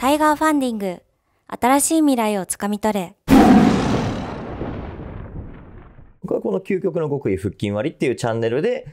タイガーファンディング、新しい未来をつかみ取れ。 僕はこの究極の極意腹筋割りっていうチャンネルで、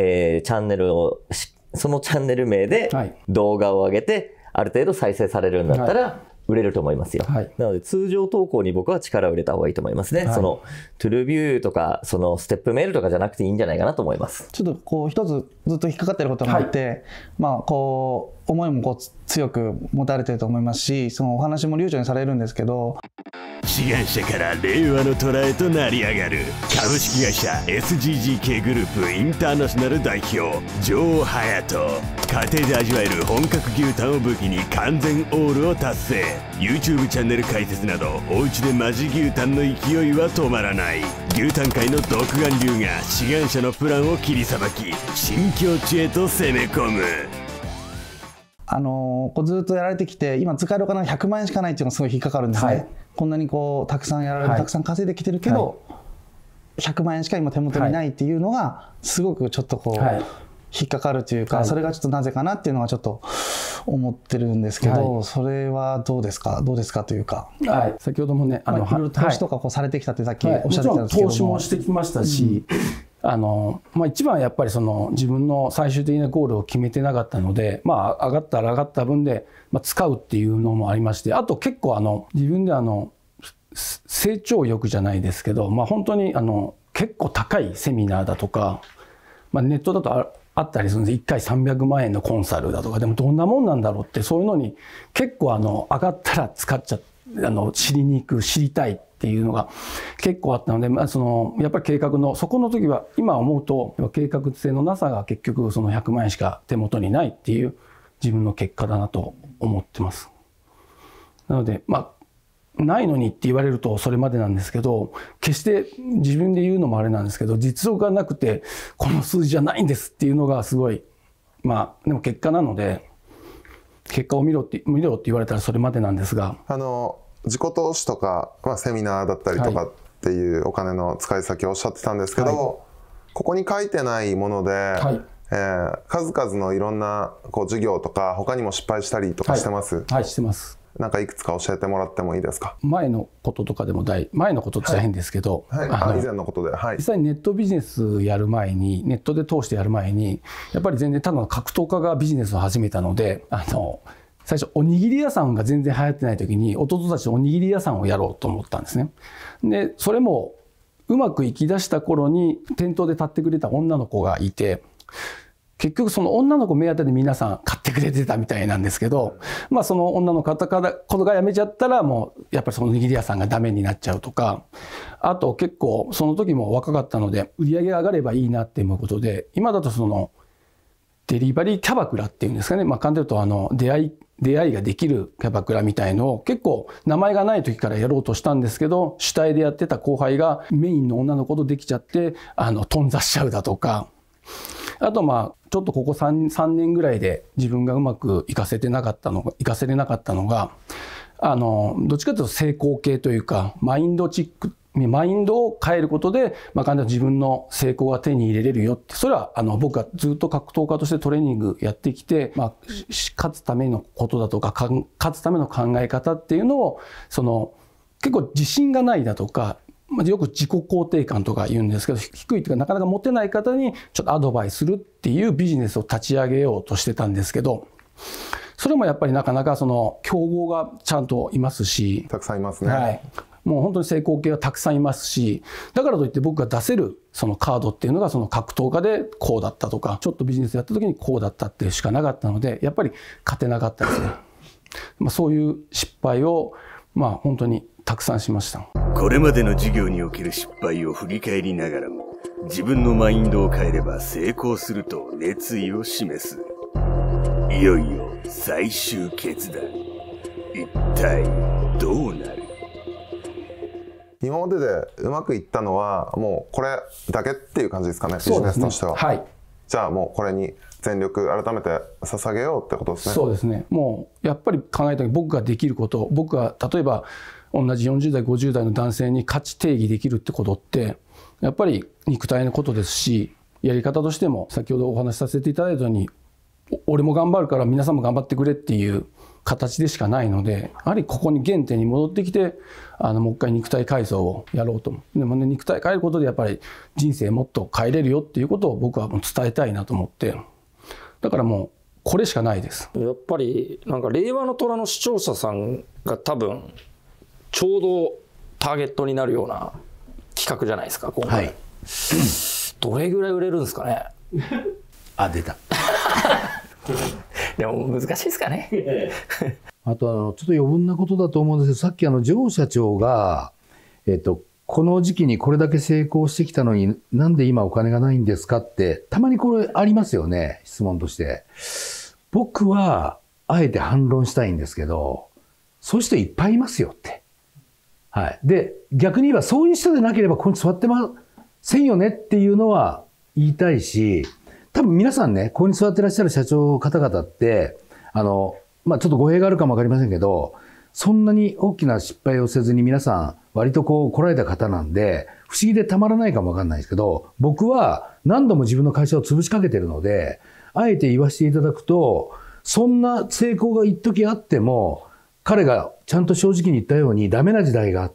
そのチャンネル名で動画を上げて、ある程度再生されるんだったら売れると思いますよ。なので通常投稿に僕は力を入れた方がいいと思いますね。そのトゥルービューとかそのステップメールとかじゃなくていいんじゃないかなと思います。 ちょっとこう一つずっと引っかかってることがあって、まあこう思いもこう強く持たれてると思いますし、そのお話も流暢にされるんですけど、 志願者から令和の虎へと成り上がる株式会社 SGGK グループインターナショナル代表城隼人。家庭で味わえる本格牛タンを武器に完全オールを達成。 YouTube チャンネル開設などおうちでマジ牛タンの勢いは止まらない。牛タン界の独眼竜が志願者のプランを切りさばき新境地へと攻め込む。 こうずっとやられてきて今使えるお金が100万円しかないっていうのがすごい引っかかるんですね。こんなにこうたくさんやられてたくさん稼いできてるけど、100万円しか今手元にないっていうのがすごくちょっとこう引っかかるというか、それがちょっとなぜかなっていうのがちょっと思ってるんですけど、それはどうですかというか。 先ほどもね、 いろいろ投資とかこうされてきたってさっきおっしゃってたんですけども、 投資もしてきましたし、一番はやっぱりその自分の最終的なゴールを決めてなかったので、上がったら上がった分で、使うっていうのもありまして、あと結構自分で成長欲じゃないですけど、本当に結構高いセミナーだとか、ネットだとあったりするんです。1回300万円のコンサルだとか、でもどんなもんなんだろうって、そういうのに結構上がったら使っちゃ知りに行く、知りたいっていうのが結構あったので、やっぱり計画のそこの時は今思うと計画性のなさが結局その100万円しか手元にないっていう自分の結果だなと思ってます。なのでないのにって言われるとそれまでなんですけど、決して自分で言うのもあれなんですけど、実力がなくてこの数字じゃないんですっていうのがすごい、でも結果なので、結果を見ろって言われたらそれまでなんですが、 自己投資とか、セミナーだったりとかっていうお金の使い先をおっしゃってたんですけど、ここに書いてないもので、数々のいろんな事業とか他にも失敗したりとかしてます？ してます。 なんかいくつか教えてもらってもいいですか？ 前のこととかでも前のことって言ったら変ですけど、 以前のことで、 実際にネットビジネスやる前に、ネットで通してやる前に、やっぱり全然ただの格闘家がビジネスを始めたので、最初おにぎり屋さんが全然流行ってない時に弟たちとおにぎり屋さんをやろうと思ったんですね。でそれもうまくいきだした頃に店頭で立ってくれた女の子がいて、結局その女の子目当てで皆さん買ってくれてたみたいなんですけど、その女の子が辞めちゃったらもうやっぱりそのおにぎり屋さんがダメになっちゃうとか、あと結構その時も若かったので売り上げが上がればいいなっていうことで、今だとそのデリバリーキャバクラっていうんですかね、簡単に言うと出会いができるキャバクラみたいのを結構名前がない時からやろうとしたんですけど、主体でやってた後輩がメインの女の子とできちゃって頓挫しちゃうだとか、あとちょっとここ3年ぐらいで自分がうまく活かせれなかったのがどっちかというと成功系というかマインドを変えることで、簡単に自分の成功が手に入れれるよって、それは僕がずっと格闘家としてトレーニングやってきて、勝つためのことだとか勝つための考え方っていうのを結構自信がないだとか、よく自己肯定感とか言うんですけど、低いというかなかなか持てない方にちょっとアドバイスするっていうビジネスを立ち上げようとしてたんですけど、それもやっぱりなかなか競合がちゃんといますし、 たくさんいますね。 もう本当に成功系はたくさんいますし、だからといって僕が出せるそのカードっていうのがその格闘家でこうだったとか、ちょっとビジネスやった時にこうだったっていうしかなかったので、やっぱり勝てなかったですね。そういう失敗を本当にたくさんしました。 これまでの授業における失敗を振り返りながらも、自分のマインドを変えれば成功すると熱意を示す。いよいよ最終決断。一体どうなる？ 今まででうまくいったのはもうこれだけっていう感じですかね、ビジネスとしては。じゃあもうこれに全力改めて捧げようってことですね。 そうですね。もうやっぱり考えた時、僕ができること、僕が例えば同じ40代50代の男性に価値定義できるってことってやっぱり肉体のことですし、やり方としても先ほどお話しさせていただいたように、俺も頑張るから皆さんも頑張ってくれっていう形でしかないので、やはりここに原点に戻ってきて、もう一回肉体改造をやろうと思う。でもね、肉体変えることでやっぱり人生もっと変えれるよっていうことを僕はもう伝えたいなと思って、だからもうこれしかないです。 やっぱりなんか令和の虎の視聴者さんが多分ちょうどターゲットになるような企画じゃないですか、今回。はい、どれぐらい売れるんですかね。 あ、出た。 でも難しいですかね。 あとちょっと余分なことだと思うんですけど、さっきジョー社長が、この時期にこれだけ成功してきたのになんで今お金がないんですかってたまにこれありますよね、質問として。僕はあえて反論したいんですけど、そういう人いっぱいいますよって。はい。で、逆に言えばそういう人でなければここに座ってませんよねっていうのは言いたいし、多分皆さんね、ここに座ってらっしゃる社長方々って、ちょっと語弊があるかもわかりませんけど、そんなに大きな失敗をせずに皆さん割と来られた方なんで、不思議でたまらないかもわかんないですけど、僕は何度も自分の会社を潰しかけてるので、あえて言わせていただくと、そんな成功が一時あっても、彼がちゃんと正直に言ったようにダメな時代があって、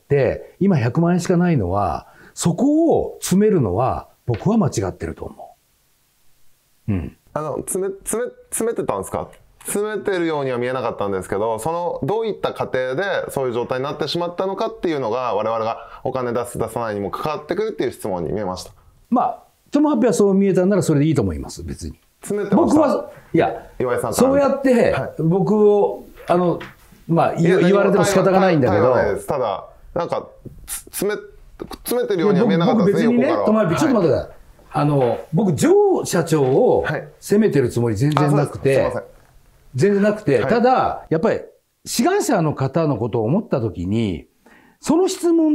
今100万円しかないのは、そこを詰めるのは僕は間違ってると思う。うん、 詰めてたんですか？詰めてるようには見えなかったんですけど、どういった過程でそういう状態になってしまったのかっていうのが我々がお金出す出さないにも関わってくるっていう質問に見えました。 トモハッピーはそう見えたんならそれでいいと思います。別に詰めてました。僕は岩井さんそうやって僕を、言われても仕方がないんだけど、 ただなんか詰めてるようには見えなかったですね。 僕別にね、トモハッピーちょっと待ってください。僕、ジョー社長を責めてるつもり全然なくて、ただ、やっぱり、志願者の方のことを思ったときに、その質問って、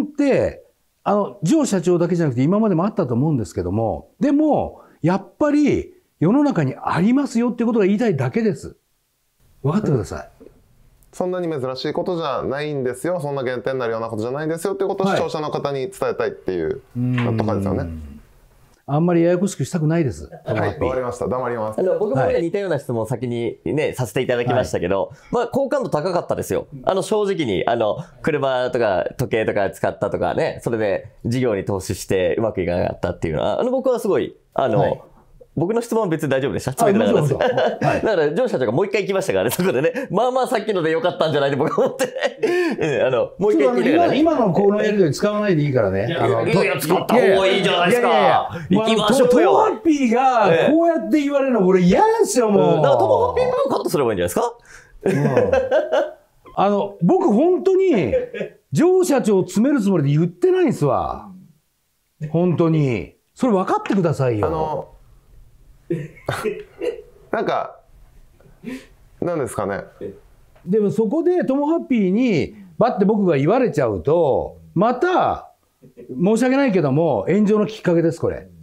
ジョー社長だけじゃなくて今までもあったと思うんですけども、でも、やっぱり世の中にありますよっていうことが言いたいだけです。分かってください。 そんなに珍しいことじゃないんですよ。そんな減点になるようなことじゃないんですよっていうことを視聴者の方に伝えたいっていうとかですよね。 あんまりややこしくしたくないです。 はい、わかりました。黙ります。 僕もね、似たような質問を先にね、させていただきましたけど、好感度高かったですよ。正直に、車とか時計とか使ったとかね、それで事業に投資してうまくいかなかったっていうのは、僕はすごい、僕の質問は別に大丈夫でした。詰めてなかったです。だから、ジョー社長がもう一回行きましたからね、そこでね。さっきのでよかったんじゃないって僕は思って。もう一回聞いてからね。 今のこのやりとり使わないでいいからね。 いや、使った方がいいじゃないですか。行きましょうよ。 トモハッピーがこうやって言われるの俺嫌ですよ、もう。 だからトモハッピー分カットすればいいんじゃないですか。 僕本当に、ジョー社長を詰めるつもりで言ってないんですわ。本当に。それ分かってくださいよ。 なんかなんですかね。 でもそこでトモハッピーにバッて僕が言われちゃうとまた申し訳ないけども炎上のきっかけですこれ。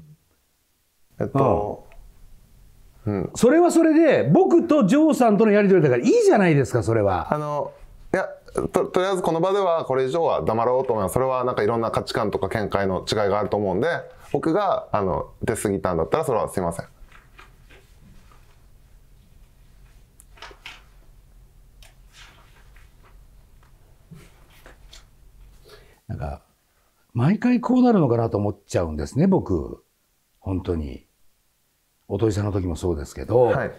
それはそれで僕とジョーさんとのやり取りだからいいじゃないですかそれは。 いや とりあえずこの場ではこれ以上は黙ろうと思います。それはなんかいろんな価値観とか見解の違いがあると思うんで、僕が出過ぎたんだったらそれはすいません。 なんか毎回こうなるのかなと思っちゃうんですね僕本当に。おとりさんの時もそうですけど、はい、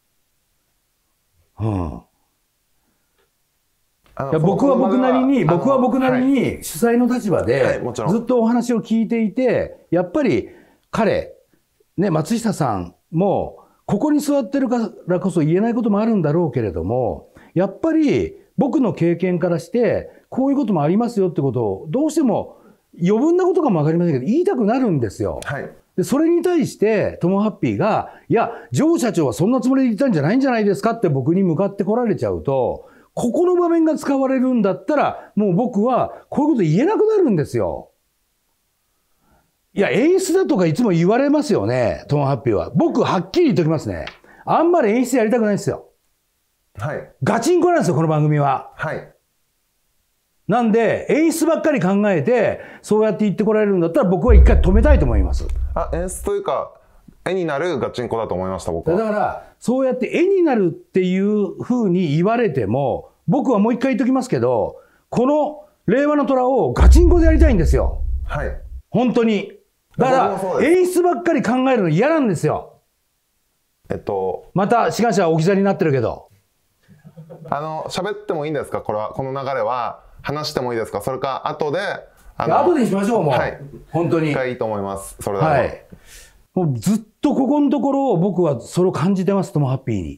僕は僕なりに主催の立場でずっとお話を聞いていて、やっぱり彼ね松下さんもここに座ってるからこそ言えないこともあるんだろうけれども、やっぱり僕の経験からしてこういうこともありますよってことをどうしても余分なことかも分かりませんけど言いたくなるんですよ。はい、でそれに対してトモハッピーが「いやジョー社長はそんなつもりで言ったんじゃないんじゃないですか」って僕に向かって来られちゃうと、ここの場面が使われるんだったらもう僕はこういうこと言えなくなるんですよ。いや演出だとかいつも言われますよねトモハッピーは。僕はっきり言っときますね、あんまり演出やりたくないんですよ。はい、ガチンコなんですよこの番組は。はい、なんで演出ばっかり考えてそうやって言ってこられるんだったら僕は一回止めたいと思います。 演出というか絵になるガチンコだと思いました、僕は。 だからそうやって絵になるっていうふうに言われても、僕はもう一回言っときますけど、この令和の虎をガチンコでやりたいんですよ。 はい。 本当に。だから演出ばっかり考えるの嫌なんですよ。また志願者は置き去りになってるけど。 喋ってもいいんですか、この流れは。話してもいいですか、それか後で。 後でにしましょう、もう。はい。本当に。 一回いいと思います、それだと。はい。 もうずっとここのところを僕はそれを感じてます、ともハッピーに。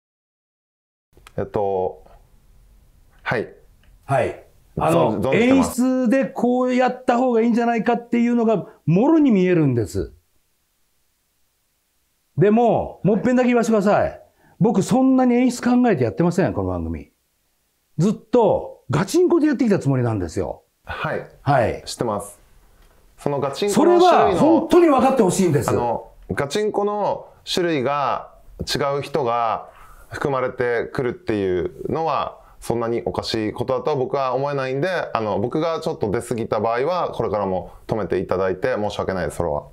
はい。 はい。演出でこうやった方がいいんじゃないかっていうのが、もろに見えるんです。でも、もっぺんだけ言わせてください。僕、そんなに演出考えてやってません、この番組。ずっと、ガチンコでやってきたつもりなんですよ。 はい。 はい。 知ってます。そのガチンコそれは、本当に分かってほしいんです。 ガチンコの種類が違う人が含まれてくるっていうのは、そんなにおかしいことだとは僕は思えないんで、僕がちょっと出過ぎた場合は、これからも止めていただいて申し訳ないです、それは。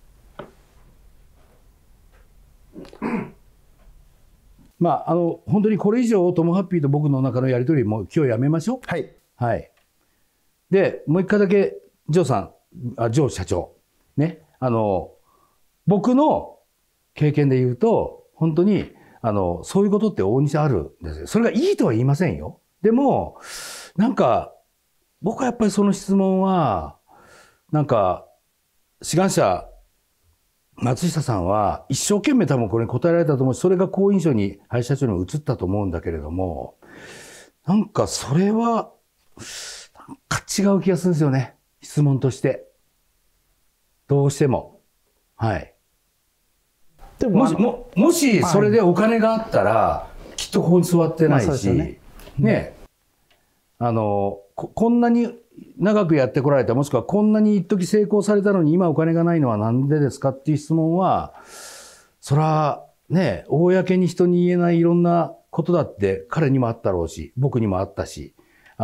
まあ、本当にこれ以上、トモハッピーと僕の中のやり取りも今日やめましょう。 はい。 はい。で、もう一回だけ、ジョー社長。ね。僕の経験で言うと、本当に、そういうことって大西あるんですよ。それがいいとは言いませんよ。でも、なんか、僕はやっぱりその質問は、なんか、志願者、松下さんは一生懸命多分これに答えられたと思うし、それが好印象に林社長にも移ったと思うんだけれども、なんかそれは、なんか違う気がするんですよね。質問として。どうしても。はい。でももしそれでお金があったら、きっとここに座ってないし、ね、こんなに長くやってこられた、もしくはこんなに一時成功されたのに今お金がないのはなんでですかっていう質問は、そらね、公に人に言えないいろんなことだって彼にもあったろうし、僕にもあったし、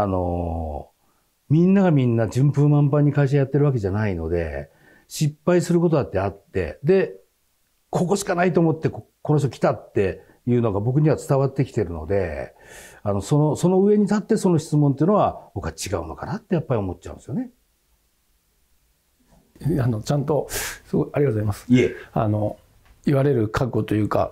みんながみんな順風満帆に会社やってるわけじゃないので、失敗することだってあって、で、ここしかないと思ってこの人来たっていうのが僕には伝わってきてるので、その上に立ってその質問っていうのは僕は違うのかなってやっぱり思っちゃうんですよね。 ちゃんとすごいありがとうございます。 いえ、 言われる覚悟というか、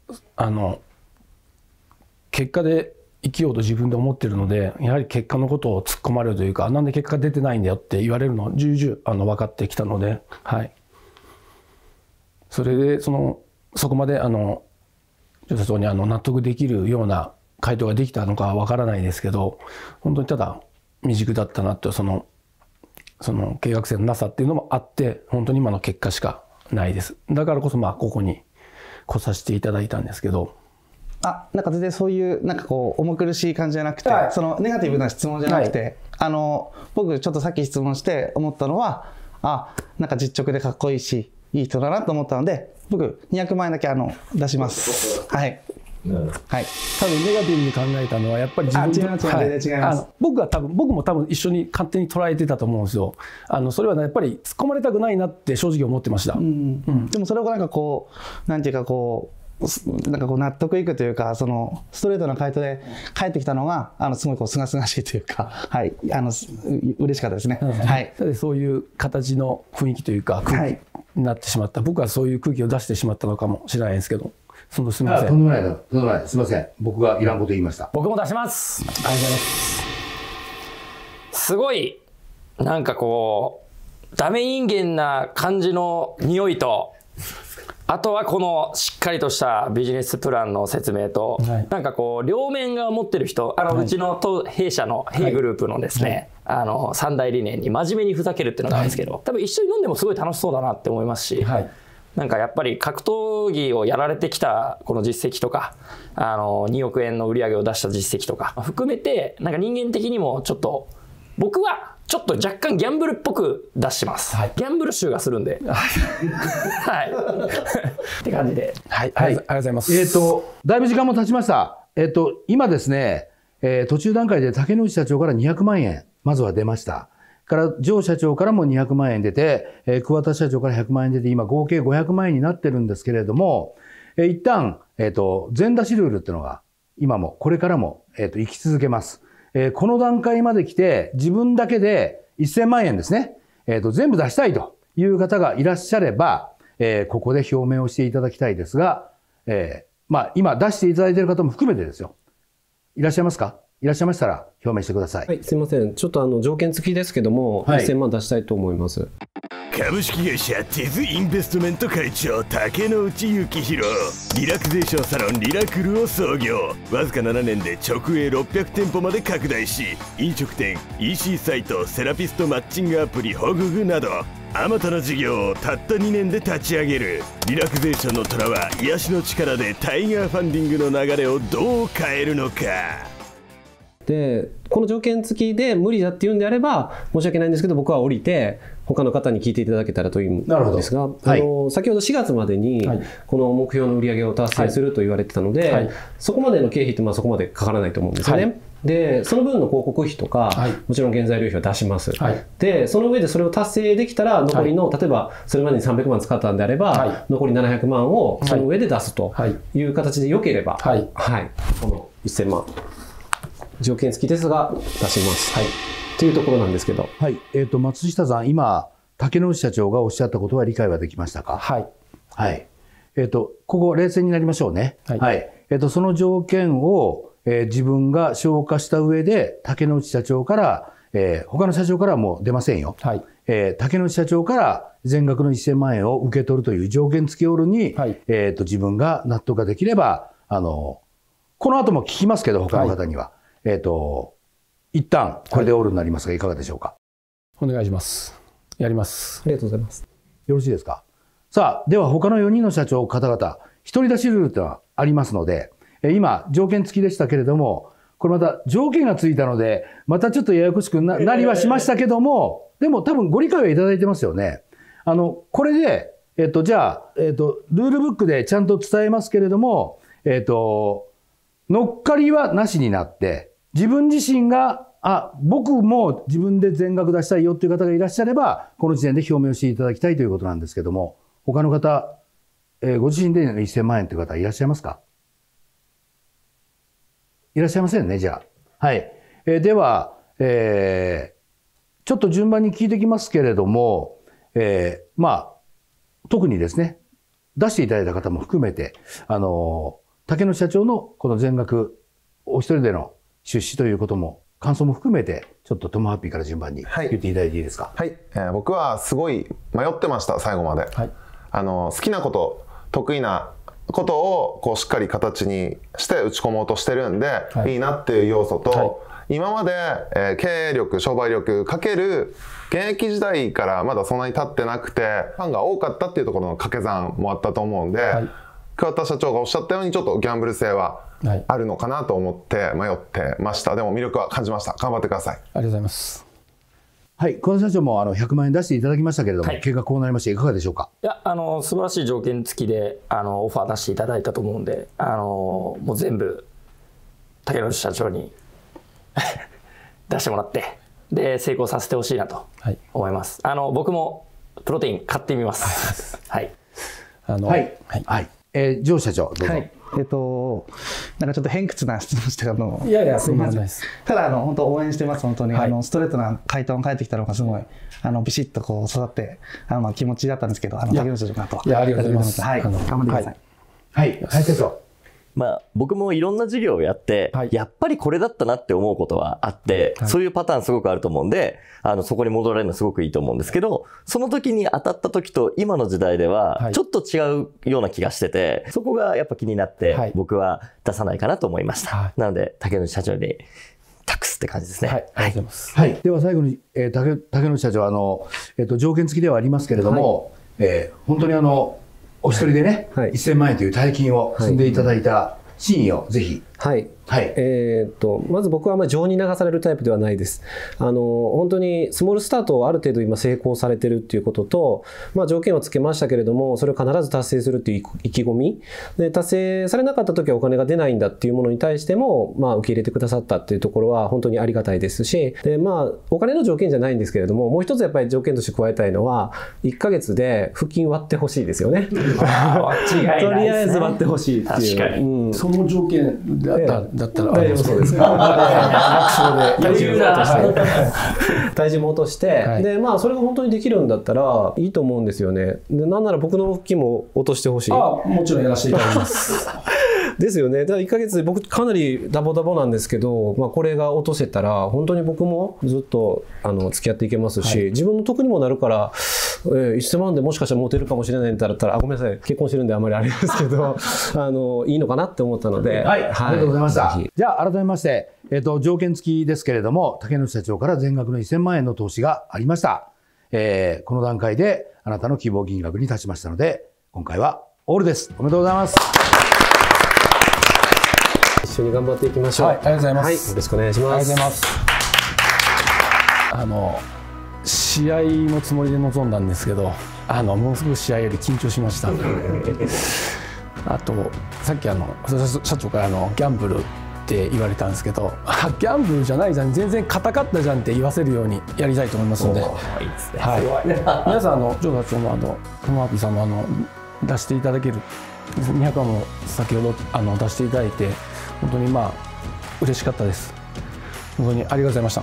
結果で生きようと自分で思ってるので、やはり結果のことを突っ込まれるというか、なんで結果出てないんだよって言われるのは重々分かってきたので、はい。それでそこまで社長に納得できるような回答ができたのかは分からないですけど、本当にただ未熟だったなと、その計画性のなさっていうのもあって、本当に今の結果しかないです。だからこそここに来させていただいたんですけど。 なんか全然そういうなんかこう重苦しい感じじゃなくて、はい、そのネガティブな質問じゃなくて、はい、僕ちょっとさっき質問して思ったのは、なんか実直でかっこいいしいい人だなと思ったので、僕200万円だけ出します。はい。はい。 多分ネガティブに考えたのはやっぱり自分違います。 僕も多分一緒に勝手に捉えてたと思うんですよ。それはやっぱり突っ込まれたくないなって正直思ってました。 でもそれをなんかこうなんていうかこう。なんかこう納得いくというか、そのストレートな回答で返ってきたのがすごいこう清々しいというか、はい、嬉しかったですね。はい。 そういう形の雰囲気というか空気になってしまった。僕はそういう空気を出してしまったのかもしれないですけど、すみません。 とんでもない。すみません。僕がいらんこと言いました。 僕も出します。ありがとうございます。すごいなんかこうダメ人間な感じの匂いと。あとはこのしっかりとしたビジネスプランの説明と、はい、なんかこう両面が持ってる人、うちの弊社の弊グループのですね、3大理念に真面目にふざけるっていうのがあるんですけど、多分一緒に飲んでもすごい楽しそうだなって思いますし、はい、なんかやっぱり格闘技をやられてきたこの実績とか、2億円の売り上げを出した実績とか含めて、なんか人間的にもちょっと僕はちょっと若干ギャンブルっぽく出します。はい、ギャンブル臭がするんで。はい。って感じで。 はい。ありがとうございます。 だいぶ時間も経ちました。今ですね、途中段階で竹野内社長から200万円、まずは出ました。 から上社長からも200万円出て、桑田社長から100万円出て、今合計500万円になってるんですけれども、一旦、全出しルールっていうのが、今もこれからも、生き続けます。この段階まで来て、自分だけで1000万円ですね、全部出したいという方がいらっしゃれば、ここで表明をしていただきたいですが、今出していただいている方も含めてですよ。いらっしゃいますか？いらっしゃいましたら表明してください。 はい、すいません。ちょっと条件付きですけども、1000万出したいと思います。 株式会社ティズインベストメント会長竹之内幸宏、リラクゼーションサロンリラクルを創業。わずか7年で直営600店舗まで拡大し、飲食店、EC サイト、セラピストマッチングアプリホググなどあまたの事業をたった2年で立ち上げる。リラクゼーションの虎は癒しの力でタイガーファンディングの流れをどう変えるのか。 でこの条件付きで無理だっていうんであれば申し訳ないんですけど、僕は降りて他の方に聞いていただけたらというんですが、先ほど4月までにこの目標の売り上げを達成すると言われてたので、そこまでの経費ってそこまでかからないと思うんですよね。でその分の広告費とか、もちろん原材料費は出します。でその上でそれを達成できたら残りの、例えばそれまでに300万使ったんであれば、残り700万をその上で出すという形でよければ、この1000万条件付きですが出します。というところなんですけど。 松下さん、今竹之内社長がおっしゃったことは理解はできましたか？ここ冷静になりましょうね。その条件を、自分が消化した上で竹之内社長から、他の社長からはもう出ませんよ。竹之内社長から全額の1000万円を受け取るという条件付きオールに、自分が納得ができれば、この後も聞きますけど、他の方には。一旦これでオールになりますが、いかがでしょうか？ お願いします。やります。 ありがとうございます。 よろしいですか？さあ、では他の4人の社長方々、一人出しルールってのはありますので、今条件付きでしたけれども、これまた条件がついたので、またちょっとややこしく なりはしましたけども、でも多分ご理解はいただいてますよね。これで、じゃあ、ルールブックでちゃんと伝えますけれども、乗っかりはなしになって、自分自身が、僕も自分で全額出したいよっていう方がいらっしゃれば、この時点で表明をしていただきたいということなんですけども、他の方、ご自身で1000万円という方いらっしゃいますか？いらっしゃいませんね、じゃあ。はい。では、ちょっと順番に聞いてきますけれども、特にですね、出していただいた方も含めて、竹野社長のこの全額、お一人での出資ということも、感想も含めて、ちょっとトムハッピーから順番に言っていただいていいですか？ 僕はすごい迷ってました、最後まで。好きなこと、得意なことをこうしっかり形にして打ち込もうとしてるんで、いいなっていう要素と、今まで、経営力、商売力かける現役時代からまだそんなに経ってなくて、ファンが多かったっていうところの掛け算もあったと思うんで、桑田社長がおっしゃったようにちょっとギャンブル性はあるのかなと思って迷ってました。でも魅力は感じました。頑張ってください。 ありがとうございます。 はい、桑田社長も100万円出していただきましたけれども、結果こうなりましていかがでしょうか？ いや、素晴らしい条件付きでオファー出していただいたと思うんで、もう全部竹之内社長に出してもらってで成功させてほしいなと思います。僕もプロテイン買ってみます。 上社長どうぞ。 なんかちょっと偏屈な質問していやいや、すみません。 ただ本当応援してます。本当にストレートな回答が返ってきたのがすごいビシッとこう育って気持ちだったんですけど、竹野社長と。 いや、ありがとうございます。 頑張ってください。 林社長。 僕もいろんな事業をやって、やっぱりこれだったなって思うことはあって、そういうパターンすごくあると思うんで、そこに戻られるのすごくいいと思うんですけど、その時に当たった時と今の時代では、ちょっと違うような気がしてて、そこがやっぱ気になって、僕は出さないかなと思いました。なので、竹野社長に託すって感じですね。 ありがとうございます。 では最後に、竹野社長、条件付きではありますけれども、本当にお一人でね、1000万円という大金を積んでいただいた真意をぜひはい、はい、まず僕はあんまり情に流されるタイプではないです。本当にスモールスタートをある程度今成功されてるっていうことと、条件はつけましたけれども、それを必ず達成するっていう意気込みで、達成されなかった時はお金が出ないんだっていうものに対しても、受け入れてくださったっていうところは本当にありがたいですし、でお金の条件じゃないんですけれども、もう一つやっぱり条件として加えたいのは、1ヶ月で腹筋割ってほしいですよね。とりあえず割ってほしいっていう。 確かに、その条件だったら大丈夫そうですか。体重も落として、でそれが本当にできるんだったらいいと思うんですよね。でなんなら僕の腹筋も落としてほしい。 もちろんやらせていただきます。 ですよね。だから1ヶ月で僕かなりダボダボなんですけど、これが落とせたら本当に僕もずっと付き合っていけますし、自分の得にもなるから、1000万でもしかしたらモテるかもしれないんだったら、ごめんなさい、結婚してるんであんまりあれですけどいいのかなって思ったので、 はい、ありがとうございました。じゃあ改めまして、条件付きですけれども、竹野社長から全額の1000万円の投資がありました。この段階であなたの希望金額に達しましたので、今回はオールです。おめでとうございます。 一緒に頑張っていきましょう。 はい、ありがとうございます。 はい、よろしくお願いします。 ありがとうございます。試合のつもりで臨んだんですけど、ものすごく試合より緊張しました。あとさっき社長からギャンブルって言われたんですけど、ギャンブルじゃないじゃん、全然硬かったじゃんって言わせるようにやりたいと思いますので、皆さん城社長も友明さんも出していただける200万も先ほど出していただいて、本当に嬉しかったです。本当にありがとうございました。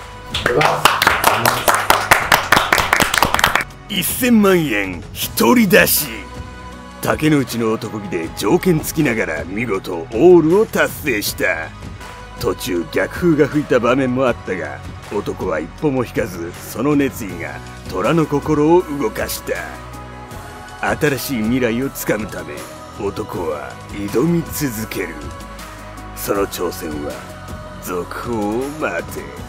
1000万円独り出し。竹之内の男気で条件付きながら見事オールを達成した。途中逆風が吹いた場面もあったが、男は一歩も引かず、その熱意が虎の心を動かした。新しい未来をつかむため男は挑み続ける。その挑戦は続報を待て。